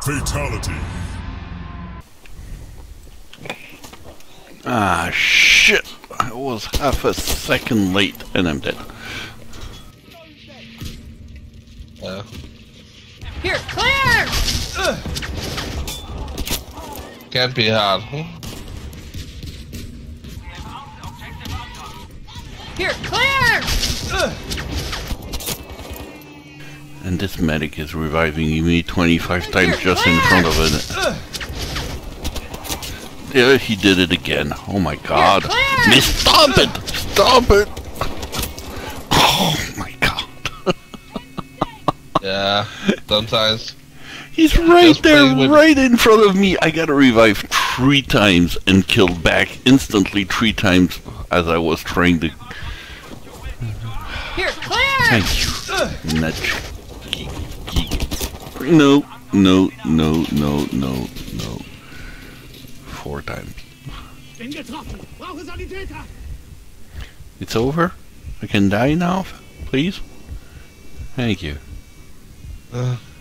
Fatality. Ah, shit. I was half a second late and I'm dead. Yeah. Here, clear! Can't be hard. Here, clear! And this medic is reviving me 25 times just in front of it. Yeah, he did it again. Oh my god. Miss, stop it! Stop it! Oh my god. Yeah, sometimes. He's right Just there, playing with- right in front of me. I gotta revive 3 times and killed back instantly 3 times as I was trying to... Here, clear! Thank you. Nudge. No, no, no, no, no, no. 4 times. It's over? I can die now, please? Thank you.